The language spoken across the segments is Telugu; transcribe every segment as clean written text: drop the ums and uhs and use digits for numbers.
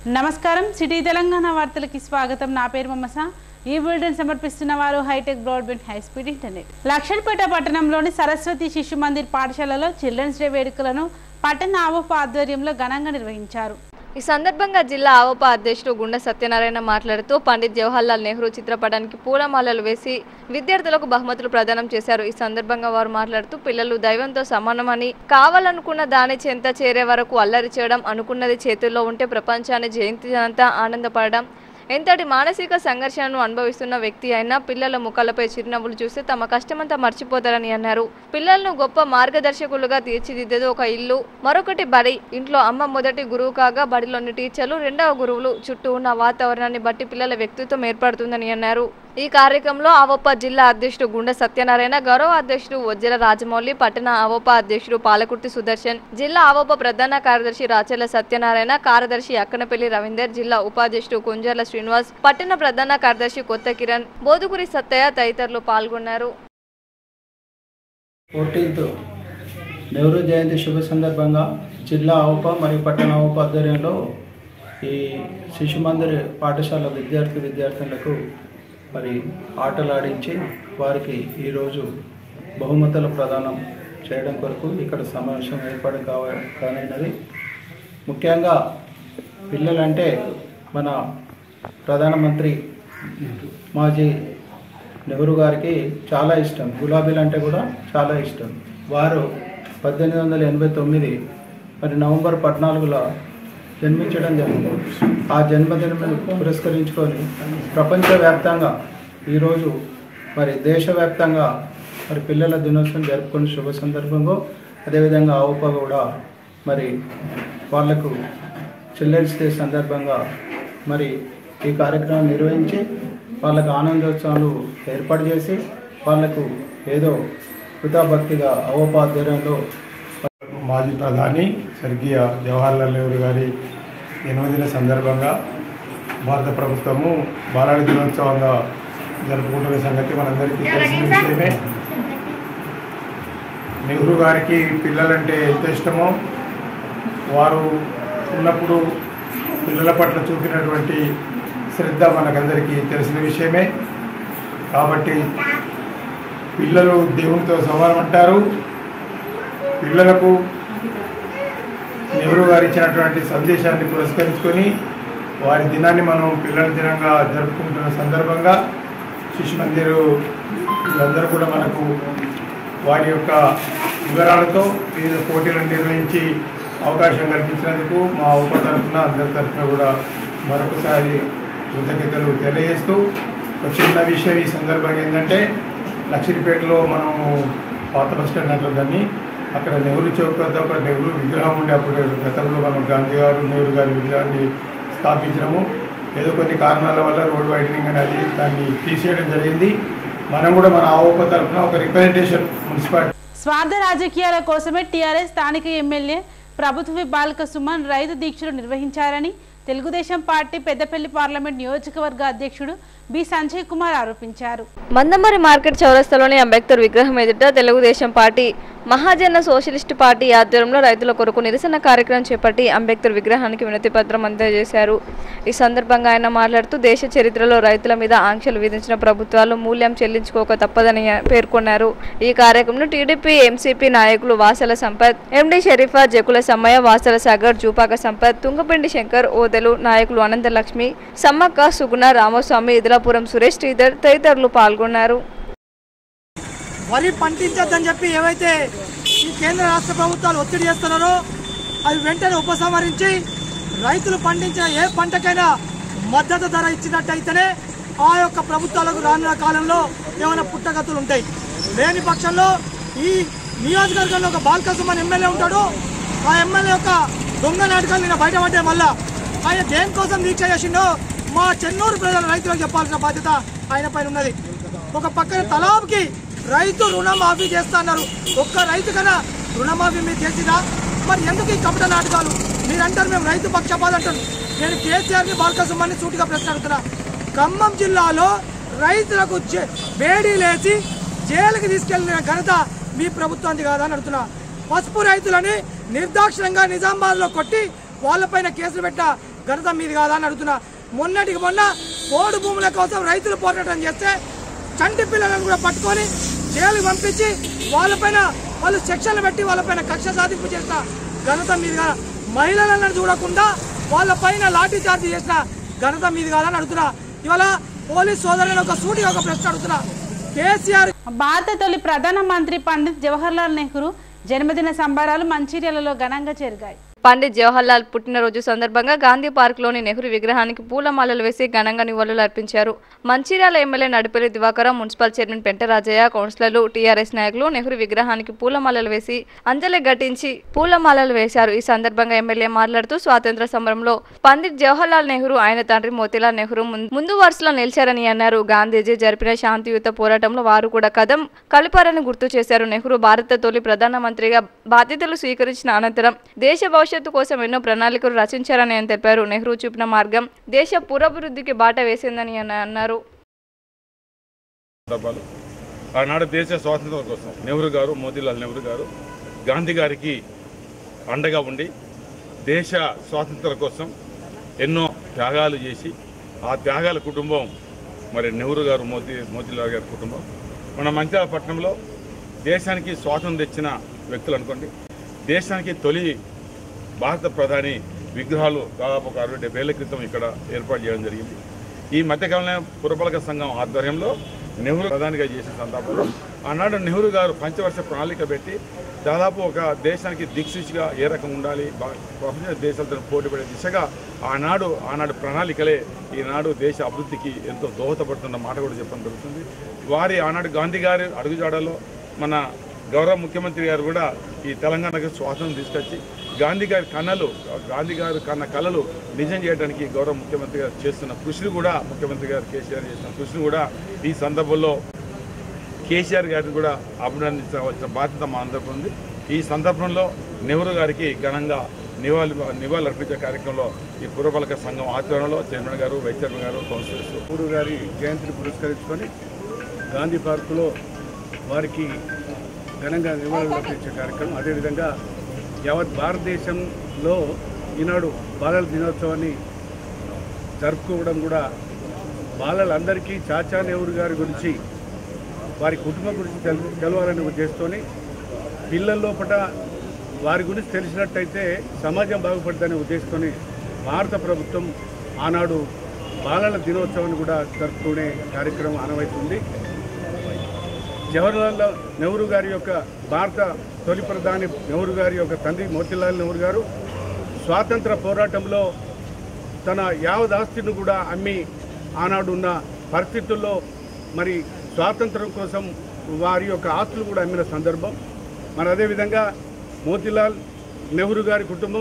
నమస్కారం సిటీ తెలంగాణ వార్తలకి స్వాగతం। నా పేరు మమస। ఈ బులెటిన్ సమర్పిస్తున్న వారు hi-tech broadband high speed internet. Lakshanapeta పట్టణంలోని సరస్వతి శిశు మందిర్ పాఠశాలలో చిల్డ్రన్స్ డే వేడుకలను పట్టణ ఆవోప ఆధ్వర్యంలో ఘనంగా నిర్వహించారు। ఈ సందర్భంగా జిల్లా ఆవోప అధ్యక్షుడు గుండ సత్యనారాయణ మాట్లాడుతూ పండిత్ జవహర్లాల్ నెహ్రూ చిత్రపటానికి పూలమాలలు వేసి విద్యార్థులకు బహుమతులు ప్రదానం చేశారు। ఈ సందర్భంగా వారు మాట్లాడుతూ పిల్లలు దైవంతో సమానమని, కావాలనుకున్న దాని చెంత చేరే వరకు అల్లరి చేయడం, అనుకున్నది చేతుల్లో ఉంటే ప్రపంచాన్ని జయించినంత ఆనందపడడం, ఎంతటి మానసిక సంఘర్షణను అనుభవిస్తున్న వ్యక్తి అయినా పిల్లల ముఖాలపై చిరునవ్వులు చూస్తే తమ కష్టమంతా మర్చిపోతారని అన్నారు। పిల్లలను గొప్ప మార్గదర్శకులుగా తీర్చిదిద్దేది ఒక ఇల్లు, మరొకటి బడి। ఇంట్లో అమ్మ మొదటి గురువు కాగా బడిలోని టీచర్లు రెండవ గురువులు। చుట్టూ ఉన్న వాతావరణాన్ని బట్టి పిల్లల వ్యక్తిత్వం ఏర్పడుతుందని అన్నారు। ఈ కార్యక్రమంలో ఆవోప జిల్లా అధ్యక్షుడు గుండ సత్యనారాయణ, గౌరవ అధ్యక్షుడు వజ్జల రాజమౌళి, పట్టణ ఆవోప అధ్యక్షుడు పాలకుర్తి సుదర్శన్, జిల్లా ఆవోప ప్రధాన కార్యదర్శి రాచెల సత్యనారాయణ, కార్యదర్శి అక్కనపల్లి రవీందర్, జిల్లా ఉపాధ్యక్షుడు కుంజర్ల శ్రీనివాస్, పట్టణ ప్రధాన కార్యదర్శి కొత్త కిరణ్, బోదుగురి సత్తయ్య తదితరులు పాల్గొన్నారు। 14th నెహ్రూ జయంతి శుభ సందర్భంగా జిల్లా ఆవోప మరియు పట్టణ ఆవోప ఆధ్వర్యంలో ఈ శిశు మందిర్ పాఠశాల విద్యార్థులకు మరి ఆటలు ఆడించి వారికి ఈరోజు బహుమతుల ప్రదానం చేయడం కొరకు ఇక్కడ సమావేశం ఏర్పాటు కానున్నది। ముఖ్యంగా పిల్లలంటే మన ప్రధానమంత్రి మాజీ నెహ్రూ గారికి చాలా ఇష్టం, గులాబీలు అంటే కూడా చాలా ఇష్టం। వారు 1889 మరి నవంబర్ 14లో జన్మించడం జరిగింది। ఆ జన్మదినం పురస్కరించుకొని ప్రపంచవ్యాప్తంగా ఈరోజు మరి దేశవ్యాప్తంగా మరి పిల్లల దినోత్సవం జరుపుకునే శుభ సందర్భంగా అదేవిధంగా ఆవోప కూడా మరి వాళ్లకు చిల్డ్రన్స్ డే సందర్భంగా మరి ఈ కార్యక్రమం నిర్వహించి వాళ్ళకు ఆనందోత్సవాలు ఏర్పాటు చేసి వాళ్లకు ఏదో కృతభక్తిగా ఆవోప ఆధ్వర్యంలో మాజీ ప్రధాని స్వర్గీయ జవహర్లాల్ నెహ్రూ గారి జన్మదిన సందర్భంగా భారత ప్రభుత్వము బాలల దినోత్సవంగా జరుపుకుంటున్న సంగతి మనందరికీ తెలిసిన విషయమే। నెహ్రూ గారికి పిల్లలంటే ఎంత ఇష్టమో, వారు ఉన్నప్పుడు పిల్లల పట్ల చూపినటువంటి శ్రద్ధ మనకందరికీ తెలిసిన విషయమే। కాబట్టి పిల్లలు దేవునితో సమానం అంటారు। పిల్లలకు నెహ్రూ గారు ఇచ్చినటువంటి సందేశాన్ని పురస్కరించుకొని వారి దినాన్ని మనం పిల్లల దినంగా జరుపుకుంటున్న సందర్భంగా శిశు మందిరు వీళ్ళందరూ కూడా మనకు వారి యొక్క వివరాలతో వివిధ పోటీలను నిర్వహించి అవకాశం కల్పించినందుకు మా ఉప తరఫున అందరి తరఫున కూడా మరొకసారి కృతజ్ఞతలు తెలియజేస్తూ ఒక చిన్న విషయం ఈ సందర్భంగా ఏంటంటే, లక్షిరిపేటలో మనము పాత బస్ స్టాండ్ అంటారు దాన్ని, అక్కడ నెహ్రూ చౌక్ వద్ద ఒక నెహ్రూ విగ్రహం ఉండే, అప్పుడు గతంలో మనం గాంధీ గారు నెహ్రూ గారి విగ్రహాన్ని స్థాపించడము ఏదో కొన్ని కారణాల వల్ల రోడ్ వైడనింగ్ అనేది దాన్ని తీసేయడం జరిగింది। మనం కూడా మన ఆవోప తరఫున ఒక రిప్రజెంటేషన్ మున్సిపాలిటీ స్వార్థ రాజకీయాల కోసమే టీఆర్ఎస్ స్థానిక ఎమ్మెల్యే ప్రభుత్వ బాలిక సుమన్ రైతు దీక్షలు నిర్వహించారని తెలుగుదేశం పార్టీ పెద్దపల్లి పార్లమెంట్ నియోజకవర్గ అధ్యక్షుడు బి సంజయ్ కుమార్ ఆరోపించారు। మందమరి మార్కెట్ చౌరస్తాలోని అంబేద్కర్ విగ్రహం ఎదుట Telugu Desam party, Mahajana socialist party ఆధ్వర్యంలో రైతుల కొరకు నిరసన కార్యక్రమం చేపట్టి అంబేద్కర్ విగ్రహానికి వినతి పత్రం అందజేశారు। ఈ సందర్భంగా ఆయన మాట్లాడుతూ దేశ చరిత్రలో రైతుల మీద ఆంక్షలు విధించిన ప్రభుత్వాలు మూల్యం చెల్లించుకోక తప్పదని పేర్కొన్నారు। ఈ కార్యక్రమంలో టీడీపీ ఎంసీపీ నాయకులు వాసల సంపత్, ఎండి షరీఫా, జకుల సమ్మయ్య, వాసల సాగర్, జూపాక సంపత్, తుంగపిండి శంకర్, ఓదెలు నాయకులు అనంతలక్ష్మి, సమ్మక్క, సుగుణ, రామస్వామి, ఇదిలాపురం సురేష్, శ్రీధర్ తదితరులు పాల్గొన్నారు। వరి పండించొద్దని చెప్పి ఏవైతే ఈ కేంద్ర రాష్ట్ర ప్రభుత్వాలు ఒత్తిడి చేస్తున్నారో అవి వెంటనే ఉపసంహరించి రైతులు పండించిన ఏ పంటకైనా మద్దతు ధర ఇచ్చినట్టయితేనే ఆ యొక్క ప్రభుత్వాలకు రానున్న కాలంలో ఏమైనా పుట్టగతులు ఉంటాయి। లేని పక్షంలో ఈ నియోజకవర్గంలో ఒక బాలిక సుమన్ ఎమ్మెల్యే ఉంటాడు, ఆ ఎమ్మెల్యే యొక్క దొంగ నాటకాలు నిన్న బయటపడ్డాయి। మళ్ళా ఆయన దేనికోసం దీక్ష చేసిండో మా చెన్నూరు ప్రజల రైతులకు చెప్పాల్సిన బాధ్యత ఆయన పైన ఉన్నది। ఒక పక్కన తలాబ్కి రైతు రుణమాఫీ చేస్తా అన్నారు, ఒక్క రైతు కన్నా రుణమాఫీ మీరు చేసిరా? మరి ఎందుకు ఈ కపట నాటకాలు? మీరంటారు మేము రైతు పక్షపాతం అంటారు। నేను కేసీఆర్ని బాలిక సుమన్ని సూటిగా ప్రశ్న అడుగుతున్నా, ఖమ్మం జిల్లాలో రైతులకు వేడి లేచి జైలుకి తీసుకెళ్లిన ఘనత మీ ప్రభుత్వానికి కాదని అడుగుతున్నా। పసుపు రైతులని నిర్దాక్షిణ్యంగా నిజామాబాద్లో కొట్టి వాళ్ళపైన కేసులు పెట్ట ఘనత మీది కాదా అని అడుగుతున్నా. మొన్నటికి మొన్న పోడు భూముల కోసం రైతులు పోరాటం చేస్తే చంటి పిల్లలను కూడా పట్టుకొని జైలుకి పంపించి వాళ్ళపైన వాళ్ళు సెక్షన్లు పెట్టి వాళ్ళపైన కక్ష సాధింపు చేసిన ఘనత మీది కాదా? మహిళలను చూడకుండా వాళ్ళపైన లాఠీ చార్జ్ చేసిన ఘనత మీది కాదని అడుగుతున్నా. ఇవాళ పోలీస్ సోదరులను ఒక సూటిగా ఒక ప్రశ్న అడుగుతున్నా. కేసీఆర్ భారత తొలి ప్రధానమంత్రి పండిత్ జవహర్లాల్ నెహ్రూ జన్మదిన సంబరాలు మంచిర్యాలలో ఘనంగా జరిగాయి. పండిత్ జవహర్లాల్ పుట్టినరోజు సందర్భంగా గాంధీ పార్క్లోని నెహ్రూ విగ్రహానికి పూలమాలలు వేసి ఘనంగా నివాళులు అర్పించారు. Mancherial MLA Nadipalli Divakaram, municipal chairman Pentarajaiah, కౌన్సిలర్లు, టీఆర్ఎస్ నాయకులు నెహ్రూ విగ్రహానికి పూలమాలలు వేసి అంజలి ఘటించి పూలమాలలు వేశారు. ఈ సందర్భంగా ఎమ్మెల్యే మాట్లాడుతూ స్వాతంత్ర సమరంలో పండిత్ జవహర్లాల్ నెహ్రూ ఆయన తండ్రి మోతీలాల్ నెహ్రూ ముందు వరుసలో నిలిచారని అన్నారు. గాంధీజీ జరిపిన శాంతియుత పోరాటంలో వారు కూడా కదం కలిపారని గుర్తు చేశారు. నెహ్రూ భారత తొలి ప్రధానమంత్రిగా బాధ్యతలు స్వీకరించిన అనంతరం దేశ భవిష్యత్తు కోసం ఎన్నో ప్రణాళికలు రచించారని ఆయన తెలిపారు. నెహ్రూ చూపిన మార్గం దేశ పురోభివృద్ధికి బాట వేసిందని అన్నారు. ఆనాడు దేశ స్వాతంత్రం కోసం నెహ్రూ గారు, మోతీలాల్ నెహ్రూ గారు గాంధీ గారికి అండగా ఉండి దేశ స్వాతంత్రం కోసం ఎన్నో త్యాగాలు చేసి ఆ త్యాగాల కుటుంబం మరి నెహ్రూ గారు, మోతీలాల్ గారి కుటుంబం మన మంచిర్యాల పట్టణంలో దేశానికి స్వాతంత్రం తెచ్చిన వ్యక్తులు అనుకోండి. దేశానికి తొలి భారత ప్రధాని విగ్రహాలు దాదాపు ఒక 60-70 ఏళ్ల క్రితం ఇక్కడ ఏర్పాటు చేయడం జరిగింది. ఈ మధ్యకాలంలో పురపాలక సంఘం ఆధ్వర్యంలో నెహ్రూ ప్రధానిగా చేసిన సందర్భంలో ఆనాడు నెహ్రూ గారు పంచవర్ష ప్రణాళిక పెట్టి దాదాపు ఒక దేశానికి దిక్సూచిగా ఏ రకం ఉండాలి, ప్రపంచ దేశాలతో పోటీపడే దిశగా ఆనాడు ప్రణాళికలే ఈనాడు దేశ అభివృద్ధికి ఎంతో దోహదపడుతున్న మాట కూడా చెప్పడం జరుగుతుంది. వారి ఆనాడు గాంధీ గారి అడుగుజాడలో మన గౌరవ ముఖ్యమంత్రి గారు కూడా ఈ తెలంగాణకు స్వాతంత్రం తీసుకొచ్చి గాంధీ గారు కన్న కళలు నిజం చేయడానికి గౌరవ ముఖ్యమంత్రి గారు చేస్తున్న కృషిని కూడా ముఖ్యమంత్రి గారు కేసీఆర్ చేస్తున్న కృషిని కూడా ఈ సందర్భంలో కేసీఆర్ గారిని కూడా అభినందించవలసిన బాధ్యత మా అందరికీ ఉంది. ఈ సందర్భంలో నెహ్రూ గారికి ఘనంగా నివాళులు అర్పించే కార్యక్రమంలో ఈ పురపాలక సంఘం ఆధ్వర్యంలో chairman garu, vice chairman garu, councillors Nehru గారి జయంతిని పురస్కరించుకొని గాంధీ పార్కులో వారికి ఘనంగా నివాళులు అర్పించే కార్యక్రమం. అదేవిధంగా యావత్ భారతదేశంలో ఈనాడు బాలల దినోత్సవాన్ని జరుపుకోవడం కూడా బాలలందరికీ చాచా నెహ్రూ గారి గురించి, వారి కుటుంబం గురించి తెలవాలనే ఉద్దేశంతోని పిల్లల లోపల వారి గురించి తెలిసినట్టయితే సమాజం బాగుపడుతుందనే ఉద్దేశంతోని భారత ప్రభుత్వం ఆనాడు బాలల దినోత్సవాన్ని కూడా జరుపుకునే కార్యక్రమం ఆనవైతుంది. జవహర్లాల్ నెహ్రూ గారి యొక్క భారత తొలి ప్రధాని నెహ్రూ గారి యొక్క తండ్రి మోతీలాల్ నెహ్రూ గారు స్వాతంత్ర పోరాటంలో తన యావత్ ఆస్తిని కూడా అమ్మి ఆనాడు ఉన్న పరిస్థితుల్లో మరి స్వాతంత్రం కోసం వారి యొక్క ఆస్తులు కూడా అమ్మిన సందర్భం. మరి అదేవిధంగా మోతీలాల్ నెహ్రూ గారి కుటుంబం,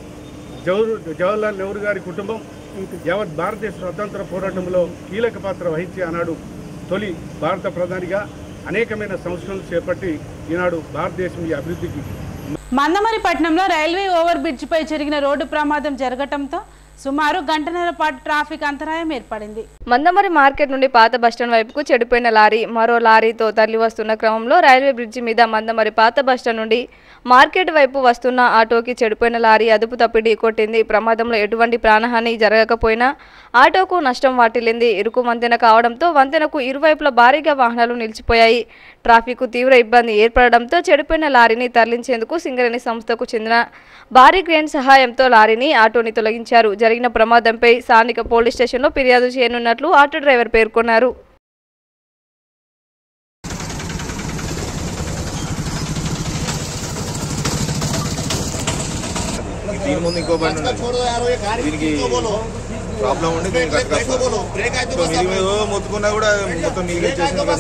జవహర్లాల్ నెహ్రూ గారి కుటుంబం యావత్ భారతదేశ స్వాతంత్ర పోరాటంలో కీలక పాత్ర వహించి ఆనాడు తొలి భారత ప్రధానిగా అనేకమైన సంస్కరణలు చేపట్టి ఈనాడు భారతదేశం ఈ అభివృద్ధికి. మందమరి పట్టణంలో రైల్వే ఓవర్ బ్రిడ్జిపై జరిగిన రోడ్డు ప్రమాదం జరగటంతో సుమారు గంటన్నర పాటు ట్రాఫిక్ అంతరాయం ఏర్పడింది. మందమరి మార్కెట్ నుండి పాత బస్టాండ్ వైపుకు చెడిపోయిన లారీ మరో లారీతో తరలి వస్తున్న క్రమంలో రైల్వే బ్రిడ్జి మీద మందమరి పాత బస్టాండ్ నుండి మార్కెట్ వైపు వస్తున్న ఆటోకి చెడిపోయిన లారీ అదుపు తప్పి ఢీకొట్టింది. ప్రమాదంలో ఎటువంటి ప్రాణహాని జరగకపోయినా ఆటోకు నష్టం వాటిల్లింది. ఇరుకు వంతెన కావడంతో వంతెనకు ఇరువైపులా భారీగా వాహనాలు నిలిచిపోయాయి. ట్రాఫిక్ తీవ్ర ఇబ్బంది ఏర్పడడంతో చెడిపోయిన లారీని తరలించేందుకు సింగరేణి సంస్థకు చెందిన భారీ క్రేన్ సహాయంతో లారీని, ఆటోని తొలగించారు. జరిగిన ప్రమాదంపై స్థానిక పోలీస్ స్టేషన్లో ఫిర్యాదు చేయనున్నట్లు ఆటో డ్రైవర్ పేర్కొన్నారు. దీని ముందు ఇంకో బండి ఉన్నది, దీనికి ప్రాబ్లం ఉండి మొత్తుకున్నా కూడా మొత్తం నీళ్ళు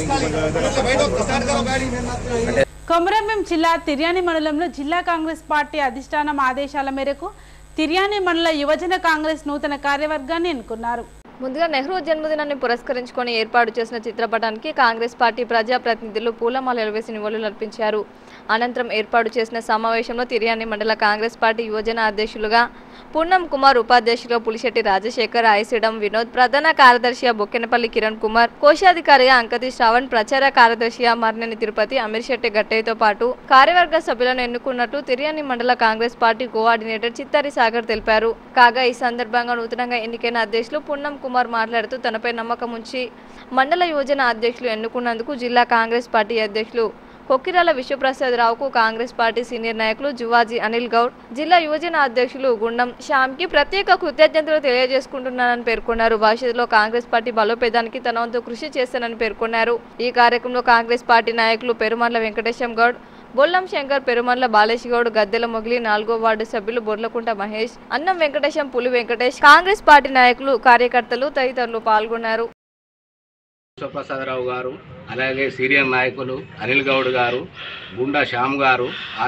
కొమరంభీం జిల్లా తిర్యాని మండలంలో జిల్లా కాంగ్రెస్ పార్టీ అధిష్టానం ఆదేశాల మేరకు తిర్యాని మండల యువజన కాంగ్రెస్ నూతన కార్యవర్గాన్ని ఎన్నుకున్నారు. ముందుగా నెహ్రూ జన్మదినాన్ని పురస్కరించుకొని ఏర్పాటు చేసిన చిత్రపటానికి కాంగ్రెస్ పార్టీ ప్రజాప్రతినిధులు పూలమాలలు వేసి నివాళులు అర్పించారు. అనంతరం ఏర్పాటు చేసిన సమావేశంలో తిర్యాని మండల కాంగ్రెస్ పార్టీ యువజన అధ్యక్షులుగా పున్నం కుమార్, ఉపాధ్యక్షులుగా పులిశెట్టి రాజశేఖర్, ఐసిడం వినోద్, ప్రధాన కార్యదర్శిగా బొక్కెనపల్లి కిరణ్ కుమార్, కోశాధికారిగా అంకతి శ్రావణ్, ప్రచార కార్యదర్శిగా మర్నేని తిరుపతి, అమీర్శెట్టి గట్టయ్యతో పాటు కార్యవర్గ సభ్యులను ఎన్నుకున్నట్టు తిర్యాని మండల Congress party coordinator Chittari Sagar తెలిపారు. కాగా ఈ సందర్భంగా నూతనంగా ఎన్నికైన అధ్యక్షులు పున్నం కుమార్ మాట్లాడుతూ తనపై నమ్మకం ఉంచి మండల యువజన అధ్యక్షులు ఎన్నుకున్నందుకు జిల్లా కాంగ్రెస్ పార్టీ అధ్యక్షులు కొక్కిరాల విశ్వప్రసాద్ రావుకు, కాంగ్రెస్ పార్టీ సీనియర్ నాయకులు జువాజీ అనిల్ గౌడ్, జిల్లా యువజన అధ్యక్షులు గుండం శ్యామ్కి ప్రత్యేక కృతజ్ఞతలు తెలియజేసుకుంటున్నానని పేర్కొన్నారు. భవిష్యత్తులో కాంగ్రెస్ పార్టీ బలోపేతానికి తన వంతు కృషి చేస్తానని పేర్కొన్నారు. ఈ కార్యక్రమంలో కాంగ్రెస్ పార్టీ నాయకులు పెరుమండ్ల వెంకటేశం గౌడ్, బొల్లం శంకర్, పెరుమండ్ల బాలేష్ గౌడ్, గద్దెల మొగిలి, 4వ వార్డు సభ్యులు బొర్లకుంట మహేష్, అన్నం వెంకటేశం, పులి వెంకటేష్, కాంగ్రెస్ పార్టీ నాయకులు, కార్యకర్తలు తదితరులు పాల్గొన్నారు. విశ్వప్రసాదరావు గారు, అలాగే సీనియర్ నాయకులు అనిల్ గౌడ్ గారు, గుండా శ్యామ్ గారు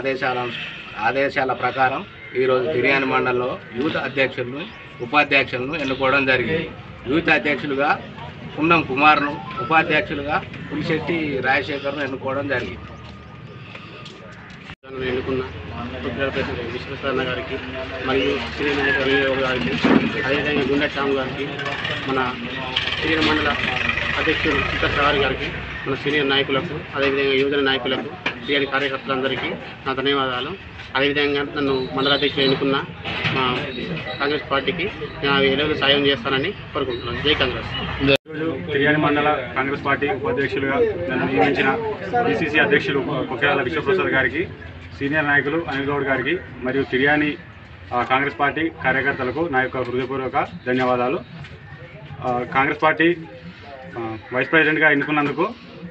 ఆదేశాల ప్రకారం ఈరోజు తిర్యాని మండలంలో యూత్ అధ్యక్షులను, ఉపాధ్యక్షులను ఎన్నుకోవడం జరిగింది. యూత్ అధ్యక్షులుగా పున్నం కుమార్ను, ఉపాధ్యక్షులుగా పులిశెట్టి రాజశేఖర్ను ఎన్నుకోవడం జరిగింది. ఎన్నుకున్న విశ్వప్రసాద్ గారికి మరియు సీనియర్ నాయకులు అనిల్ గౌడ్ గారికి, అదేవిధంగా గుండా శ్యామ్ గారికి, మన సీనియర్ మండల అధ్యక్షుడు చిత్తర్ సాగర్ గారికి, మన సీనియర్ నాయకులకు, అదేవిధంగా యువజన నాయకులకు, సీనియర్ కార్యకర్తలందరికీ నా ధన్యవాదాలు. అదేవిధంగా నన్ను మండల అధ్యక్షుడు ఎన్నుకున్న మా కాంగ్రెస్ పార్టీకి ఎలాగో సాయం చేస్తానని కోరుకుంటున్నాను. జై కాంగ్రెస్. ఈరోజు తిర్యాని మండల కాంగ్రెస్ పార్టీ ఉపాధ్యక్షులుగా నన్ను నియమించిన డిసిసి అధ్యక్షులు కొక్కిరాల విశ్వప్రసాద్ గారికి, సీనియర్ నాయకులు అనిల్ గౌడ్ గారికి మరియు తిర్యాని కాంగ్రెస్ పార్టీ కార్యకర్తలకు నా యొక్క హృదయపూర్వక ధన్యవాదాలు. కాంగ్రెస్ పార్టీ వైస్ ప్రెసిడెంట్గా ఎన్నుకున్నందుకు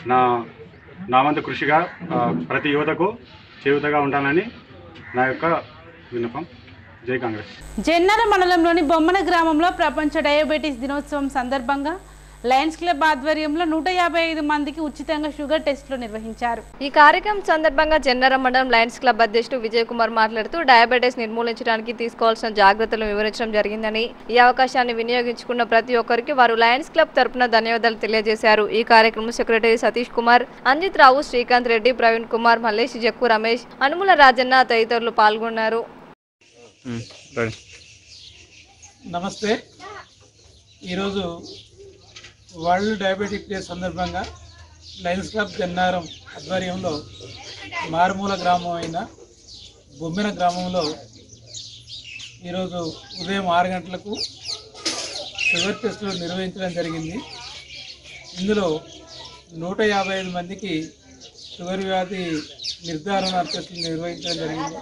నా వంతు కృషిగా ప్రతి యువతకు చేయూతగా ఉంటానని నా యొక్క విన్నపం. జై కాంగ్రెస్. జెన్నార మండలంలోని బొమ్మన గ్రామంలో ప్రపంచ డయాబెటీస్ దినోత్సవం సందర్భంగా లయన్స్ క్లబ్ ఆధ్వర్యంలో 155 మందికి ఉచితంగా షుగర్ టెస్టులు నిర్వహించారు. ఈ కార్యక్రమం సందర్భంగా జెన్నార మండలం లయన్స్ క్లబ్ అధ్యక్షుడు విజయ్ కుమార్ మాట్లాడుతూ డయాబెటీస్ నిర్మూలించడానికి తీసుకోవాల్సిన జాగ్రత్తలను వివరించడం జరిగిందని, ఈ అవకాశాన్ని వినియోగించుకున్న ప్రతి ఒక్కరికి వారు లయన్స్ క్లబ్ తరపున ధన్యవాదాలు తెలియజేశారు. ఈ కార్యక్రమం సెక్రటరీ సతీష్ కుమార్, అంజిత్ రావు, శ్రీకాంత్ రెడ్డి, ప్రవీణ్ కుమార్, మల్లేష్, జక్కు రమేష్, అనుముల రాజన్న తదితరులు పాల్గొన్నారు. నమస్తే. ఈరోజు వరల్డ్ డయాబెటిక్ డే సందర్భంగా లయన్స్ క్లబ్ జన్నారం ఆధ్వర్యంలో మారుమూల గ్రామం అయిన బొమ్మిన గ్రామంలో ఈరోజు ఉదయం 6 గంటలకు షుగర్ టెస్టులు నిర్వహించడం జరిగింది. ఇందులో 155 మందికి షుగర్ వ్యాధి నిర్ధారణ టెస్టులు నిర్వహించడం జరిగింది.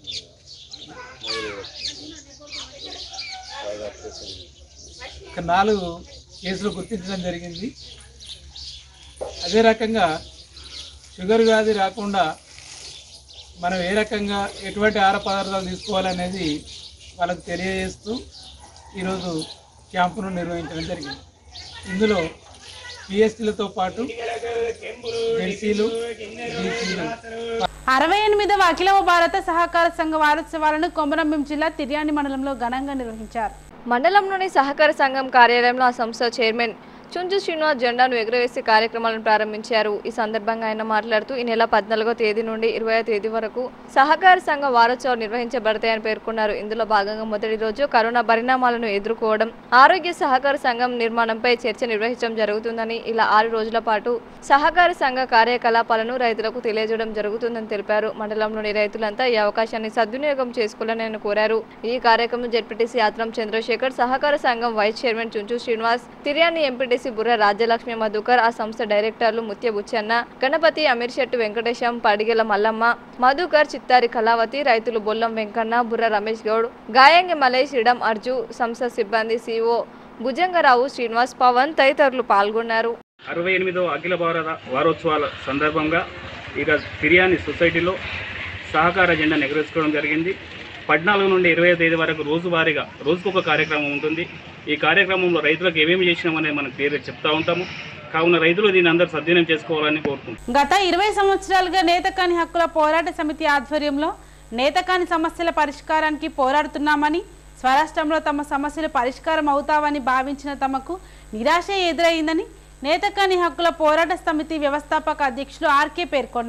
ఒక 4 కేసులు గుర్తించడం జరిగింది. అదే రకంగా షుగర్ వ్యాధి రాకుండా మనం ఏ రకంగా ఎటువంటి ఆహార పదార్థాలు తీసుకోవాలనేది వాళ్ళకు తెలియజేస్తూ ఈరోజు క్యాంపును నిర్వహించడం జరిగింది. ఇందులో పిఎస్టీలతో పాటు జెర్సీలు, డీసీలు. 68వ అఖిల భారత సహకార సంఘ వారోత్సవాలను కొమరంభీం జిల్లా తిర్యాని మండలంలో ఘనంగా నిర్వహించారు. మండలంలోని సహకార సంఘం కార్యాలయంలో ఆ సంస్థ చైర్మన్ చుంచు శ్రీనివాస్ జెండాను ఎగురవేసి కార్యక్రమాలను ప్రారంభించారు. ఈ సందర్భంగా ఆయన మాట్లాడుతూ ఈ నెల 14వ తేదీ నుండి 20వ తేదీ వరకు సహకార సంఘ వారోత్సవాలు నిర్వహించబడతాయని పేర్కొన్నారు. ఇందులో భాగంగా మొదటి రోజు కరోనా పరిణామాలను ఎదుర్కోవడం, ఆరోగ్య సహకార సంఘం నిర్మాణంపై చర్చ నిర్వహించడం జరుగుతుందని, ఇలా 6 రోజుల పాటు సహకార సంఘ కార్యకలాపాలను రైతులకు తెలియజేయడం జరుగుతుందని తెలిపారు. మండలంలోని రైతులంతా ఈ అవకాశాన్ని సద్వినియోగం చేసుకోవాలని ఆయన కోరారు. ఈ కార్యక్రమం జెడ్పీటీసీ ఆత్రం చంద్రశేఖర్, సహకార సంఘం vice chairman Chunchu Srinivas, Tiryani MPTC Burra Rajyalakshmi Madhukar, ఆ సంస్థ డైరెక్టర్లు ముత్య బుచ్చన్న, గణపతి, అమీర్శెట్టి వెంకటేశం, పడిగెల మల్లమ్మ, మధుకర్, చిత్తారి కళావతి, రైతులు బొల్లం వెంకన్న, బుర్ర రమేష్ గౌడ్, గాయంగి మలేష్, ఇడం అర్జు, సంస్థ సిబ్బంది సిఓ భుజంగరావు, శ్రీనివాస్, పవన్ తదితరులు పాల్గొన్నారు. 68వ అఖిల భారత వారోత్సవాల సందర్భంగా ఈరోజు తిర్యాని సొసైటీలో సహకార జెండాను ఎగురేసుకోవడం జరిగింది. 14 నుండి 20వ తేదీ వరకు రోజువారీగా రోజుకొక కార్యక్రమం ఉంటుంది. ఈ కార్యక్రమంలో రైతులకు ఏమేమి చేసినామనేది మనం క్లియర్గా చెప్తా ఉంటాము. కావున రైతులు దీన్ని అందరూ సద్వినియోగం చేసుకోవాలని కోరుకుంటున్నాం. గత 20 సంవత్సరాలుగా నేతకాని హక్కుల పోరాట సమితి ఆధ్వర్యంలో నేతకాని సమస్యల పరిష్కారానికి పోరాడుతున్నామని, స్వరాష్ట్రంలో తమ సమస్యలు పరిష్కారం అవుతావని భావించిన తమకు నిరాశ ఎదురైందని నేతకాని హక్కుల పోరాట సమితి వ్యవస్థాపక అధ్యక్షులు ఆర్కే పేర్కొన్నారు.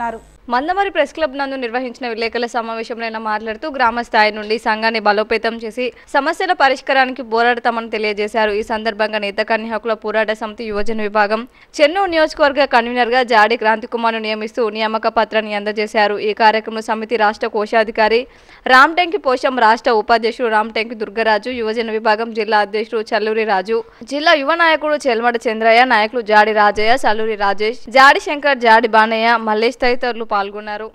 మందమరి ప్రెస్ క్లబ్ నందు నిర్వహించిన విలేకరుల సమావేశంలో ఆయన మాట్లాడుతూ గ్రామ స్థాయి నుండి సంఘాన్ని బలోపేతం చేసి సమస్యల పరిష్కారానికి పోరాడతామని తెలియజేశారు. ఈ సందర్భంగా నేత కన్య హక్కుల పోరాట సమితి యువజన విభాగం చెన్నూరు నియోజకవర్గ కన్వీనర్ గా జాడి క్రాంతి కుమార్ను నియమిస్తూ నియామక పత్రాన్ని అందజేశారు. ఈ కార్యక్రమంలో సమితి రాష్ట్ర కోశాధికారి రామ్టెంకి పోషం, రాష్ట్ర ఉపాధ్యక్షుడు రామ్టెంకి దుర్గరాజు, యువజన విభాగం జిల్లా అధ్యక్షుడు చల్లూరి రాజు, జిల్లా యువ నాయకుడు చెల్మడ చంద్రయ్య, నాయకులు జాడి రాజయ్య, సల్లూరి రాజేష్, జాడి శంకర్, జాడి బానయ్య, మల్లేష్ తదితరులు పాల్గొన్నారు.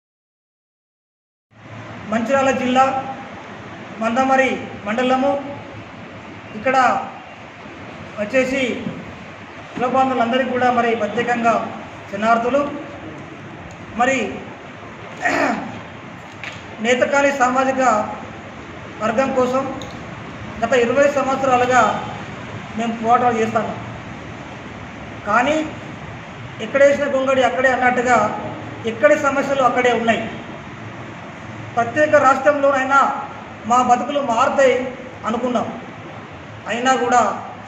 మంచిర్యాల జిల్లా మందమరి మండలము ఇక్కడ వచ్చేసి కులబాంధులందరికీ కూడా మరి ప్రత్యేకంగా శరణార్థులు. మరి నేతకాని సామాజిక వర్గం కోసం గత 20 సంవత్సరాలుగా మేము పోరాటాలు చేస్తాము. కానీ ఎక్కడేసిన గొంగడి అక్కడే అన్నట్టుగా ఎక్కడి సమస్యలు అక్కడే ఉన్నాయి. ప్రత్యేక రాష్ట్రంలోనైనా మా బతుకులు మారుతాయి అనుకున్నాం, అయినా కూడా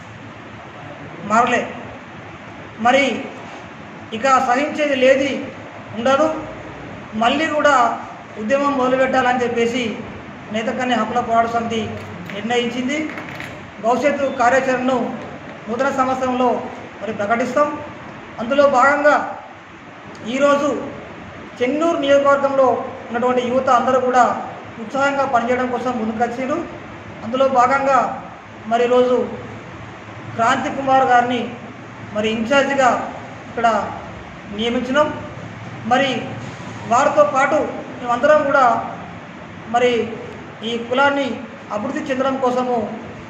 మారలే. మరి ఇక సహించేది లేది ఉండదు. మళ్ళీ కూడా ఉద్యమం మొదలుపెట్టాలని చెప్పేసి నేతకన్య హక్కుల పోరాట సమితి నిర్ణయించింది. భవిష్యత్తు కార్యాచరణను నూతన సంవత్సరంలో మరి ప్రకటిస్తాం. అందులో భాగంగా ఈరోజు చెన్నూరు నియోజకవర్గంలో ఉన్నటువంటి యువత అందరూ కూడా ఉత్సాహంగా పనిచేయడం కోసం ముందుకొచ్చారు. అందులో భాగంగా మరి ఈరోజు క్రాంతి కుమార్ గారిని మరి ఇన్ఛార్జిగా ఇక్కడ నియమించినాం. మరి వారితో పాటు మేమందరం కూడా మరి ఈ కులాన్ని అభివృద్ధి చెందడం కోసము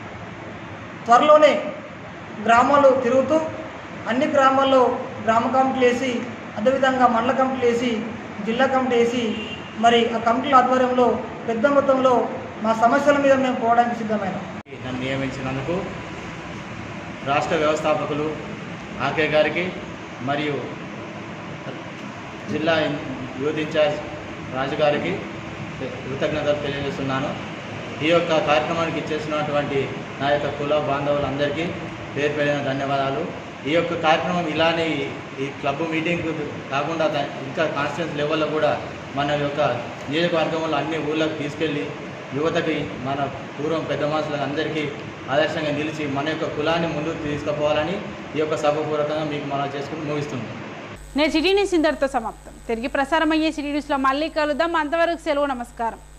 త్వరలోనే గ్రామాలు తిరుగుతూ అన్ని గ్రామాల్లో గ్రామ కమిటీలు వేసి, అదేవిధంగా మండల కమిటీలు వేసి, జిల్లా కమిటీ వేసి మరి ఆ కమిటీల ఆధ్వర్యంలో పెద్ద మొత్తంలో మా సమస్యల మీద మేము పోవడానికి సిద్ధమైనాం. నన్ను నియమించినందుకు రాష్ట్ర వ్యవస్థాపకులు ఆకే గారికి మరియు జిల్లా యూత్ ఇన్ఛార్జ్ రాజు గారికి కృతజ్ఞతలు తెలియజేస్తున్నాను. ఈ యొక్క కార్యక్రమానికి ఇచ్చేసినటువంటి నా యొక్క కుల బాంధవులందరికీ పేరు పేరిన ధన్యవాదాలు. ఈ యొక్క కార్యక్రమం ఇలానే ఈ క్లబ్ మీటింగ్ కాకుండా ఇంకా కాన్స్టిట్యూన్స్ లెవెల్లో కూడా మన యొక్క నియోజకవర్గంలో అన్ని ఊళ్ళకి తీసుకెళ్ళి యువతకి మన పూర్వం పెద్ద మనుషులకు అందరికీ ఆదర్శంగా నిలిచి మన యొక్క కులాన్ని ముందుకు తీసుకుపోవాలని ఈ యొక్క సభపూర్వకంగా మీకు మనం చేసుకుని ముగిస్తున్నాం. నేను సిటీ న్యూస్ ఇంతటితో సమాప్తం. తిరిగి ప్రసారం అయ్యే సిటీ న్యూస్లో మళ్ళీ కలుద్దాం. అంతవరకు సెలవు. నమస్కారం.